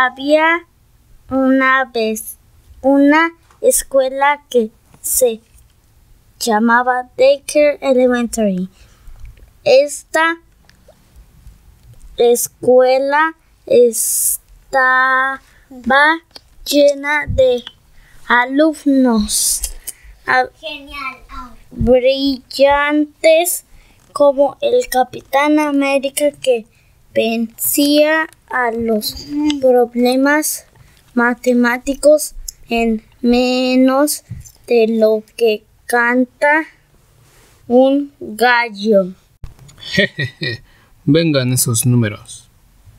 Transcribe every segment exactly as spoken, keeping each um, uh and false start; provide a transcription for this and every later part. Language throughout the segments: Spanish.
Había una vez una escuela que se llamaba Daycare Elementary. Esta escuela estaba llena de alumnos Genial. brillantes como el Capitán América, que vencía a los problemas matemáticos en menos de lo que canta un gallo. Jejeje, vengan esos números.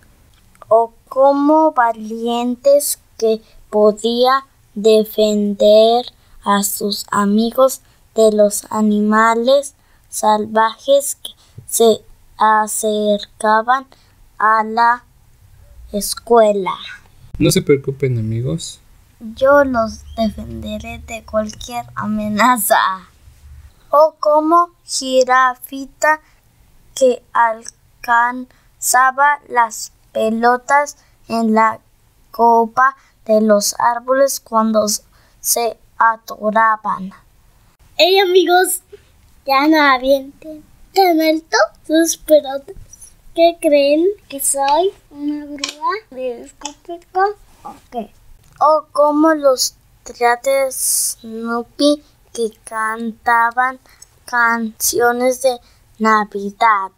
O como valientes que podía defender a sus amigos de los animales salvajes que se acercaban a la escuela. No se preocupen, amigos. Yo los defenderé de cualquier amenaza. O como Jirafita, que alcanzaba las pelotas en la copa de los árboles cuando se atoraban. Hey amigos, ya no avienten tan alto sus pelotas. ¿Qué creen? ¿Que soy una grúa de escopeta o qué? O como los triates Snoopy, que cantaban canciones de Navidad.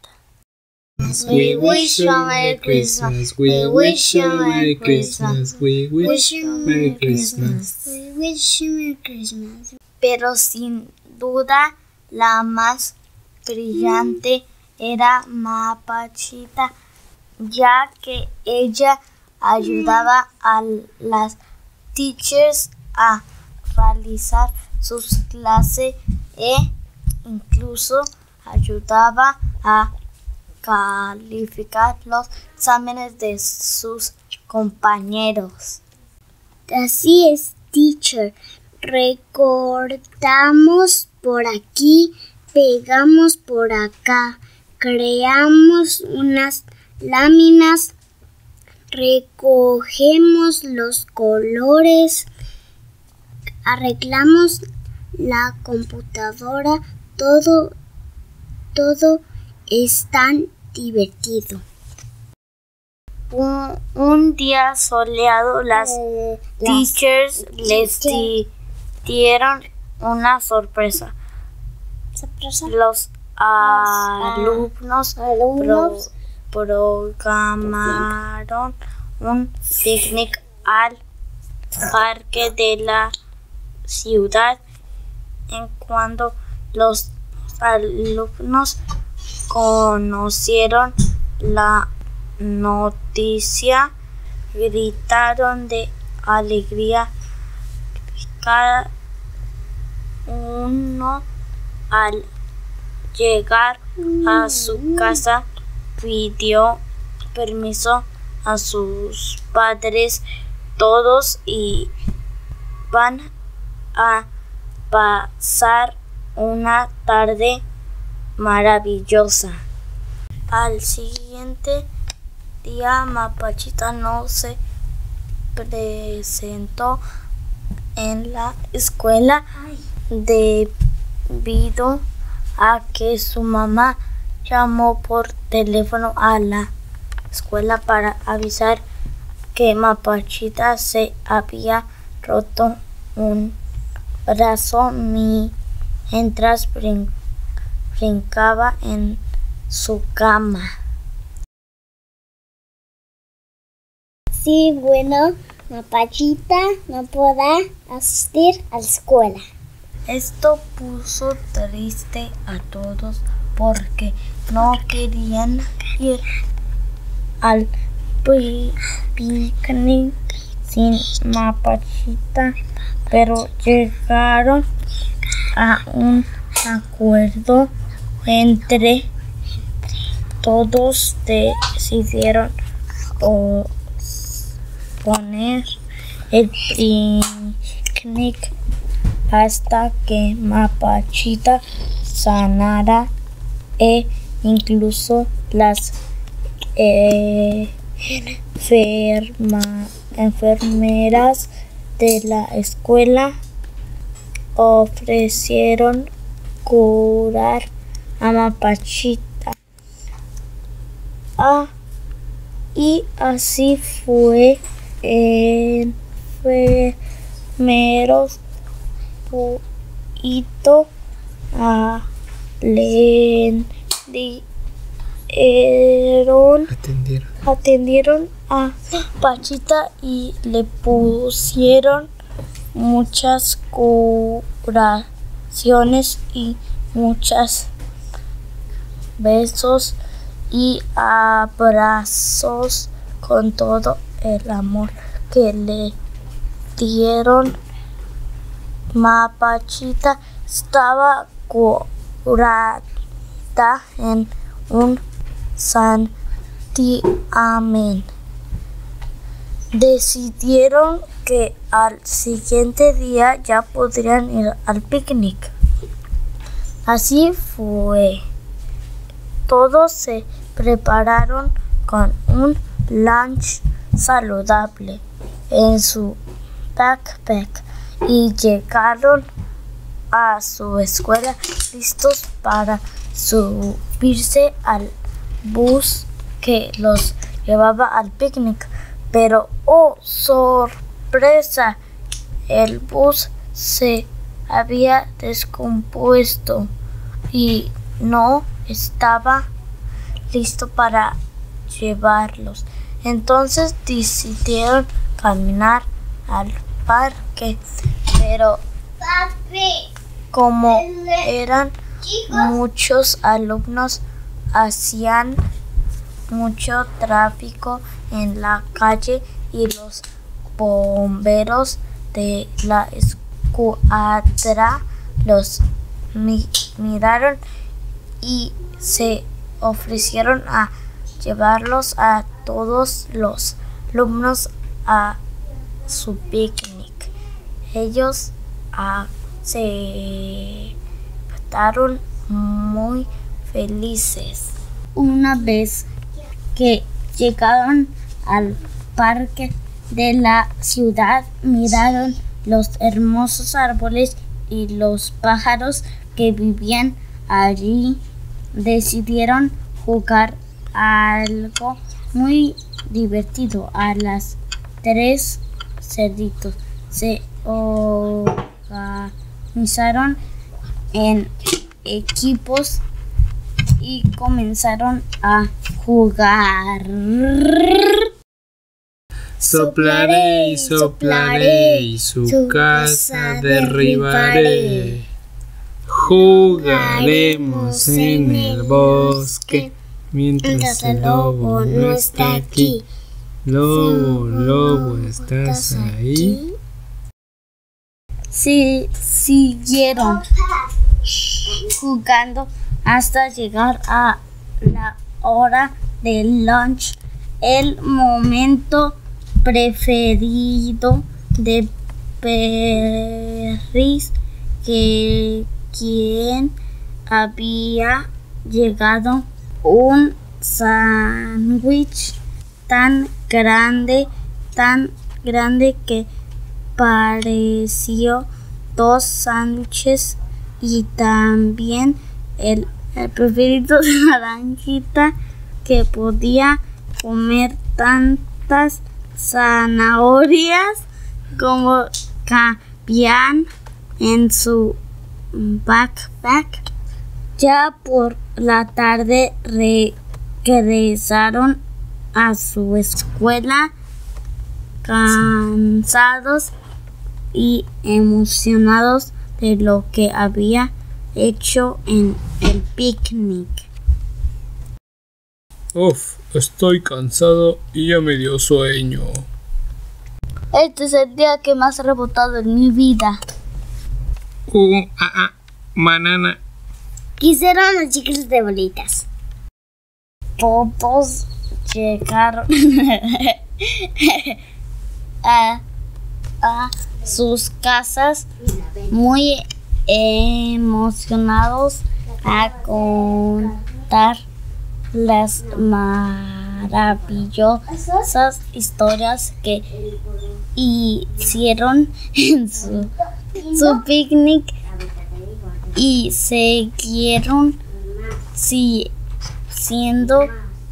We wish you a Merry Christmas. We wish you a Merry Christmas. We wish you a Merry Christmas. We wish you Merry Christmas. Pero sin duda la más brillante era Mapachita, ya que ella ayudaba a las teachers a realizar sus clases e incluso ayudaba a calificar los exámenes de sus compañeros. Así es, teacher. Recortamos por aquí, pegamos por acá, creamos unas láminas, recogemos los colores, arreglamos la computadora, todo, todo es tan divertido. Un, un día soleado, las Eh, teachers las les teachers- di- dieron una sorpresa. Sorpresa. Los alumnos alumnos pro- programaron un picnic al parque de la ciudad. En cuando los alumnos conocieron la noticia, gritaron de alegría. Cada uno, al llegar a su casa, pidió permiso a sus padres. Todos iban a pasar una tarde maravillosa. Al siguiente día, Mapachita no se presentó en la escuela debido a que su mamá llamó por teléfono a la escuela para avisar que Mapachita se había roto un brazo mientras brin- brincaba en su cama. Sí, bueno, Mapachita no podrá asistir a la escuela. Esto puso triste a todos porque no querían ir al pi- picnic sin Mapachita, pero llegaron a un acuerdo entre todos. Decidieron po- poner el picnic hasta que Mapachita sanara e incluso las eh, enferma- enfermeras de la escuela ofrecieron curar a Mapachita. Ah, y así fue. Enfermeros Puito atendieron, Atendieron. atendieron a Pachita y le pusieron muchas curaciones y muchos besos y abrazos con todo el amor que le dieron. Mapachita estaba curada en un santiamén. Decidieron que al siguiente día ya podrían ir al picnic. Así fue. Todos se prepararon con un lunch saludable en su backpack y llegaron a su escuela listos para subirse al bus que los llevaba al picnic. Pero, ¡oh, sorpresa! El bus se había descompuesto y no estaba listo para llevarlos. Entonces decidieron caminar al parque, pero como eran muchos alumnos, hacían mucho tráfico en la calle y los bomberos de la escuadra los mi- miraron y se ofrecieron a llevarlos a todos los alumnos a su picnic. Ellos ah, se estaban muy felices. Una vez que llegaron al parque de la ciudad, miraron los hermosos árboles y los pájaros que vivían allí. Decidieron jugar algo muy divertido. A las tres cerditos se organizaron en equipos y comenzaron a jugar. Soplaré y soplaré y su casa derribaré. Jugaremos en el bosque mientras el lobo no está aquí. Lobo, lobo, ¿estás ahí? Sí, siguieron jugando hasta llegar a la hora del lunch, el momento preferido de Perris, que quien había llegado un sándwich tan grande, tan grande que pareció dos sándwiches, y también el, el preferido de Naranjita, que podía comer tantas zanahorias como cabían en su backpack. Ya por la tarde regresaron a su escuela cansados y emocionados de lo que había hecho en el picnic. Uf, estoy cansado y ya me dio sueño. Este es el día que más he rebotado en mi vida. Uh, ah, ah, banana. Quisieron los chicles de bolitas. Todos llegaron a, a sus casas muy emocionados a contar las maravillas maravillosas historias que hicieron en su, su picnic y siguieron si, siendo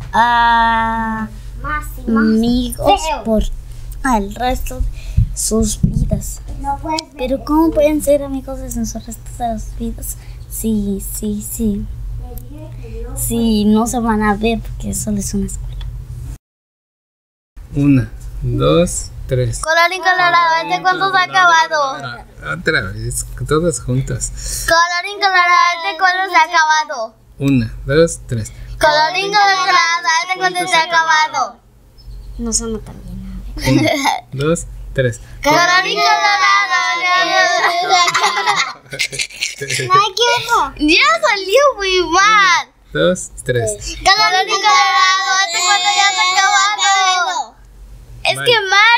amigos por el resto de sus vidas. Pero ¿cómo pueden ser amigos en su resto de las vidas? Sí, sí, sí. Sí, no se van a ver porque solo es una escuela. Una, dos, tres. Colorín colorado, ¿este cuándo se ha acabado? Ah, otra vez, todos juntos. Colorín colorado, ¿este cuándo se ha acabado? Una, dos, tres. Colorín colorado, ¿este cuándo se ha acabado? No suena tan bien. Una, dos, tres. Colorín colorado. Ya salió muy mal. Dos, tres. Colorín colorado, ¿este cuándo ya se ha acabado? Es Bye. que mal.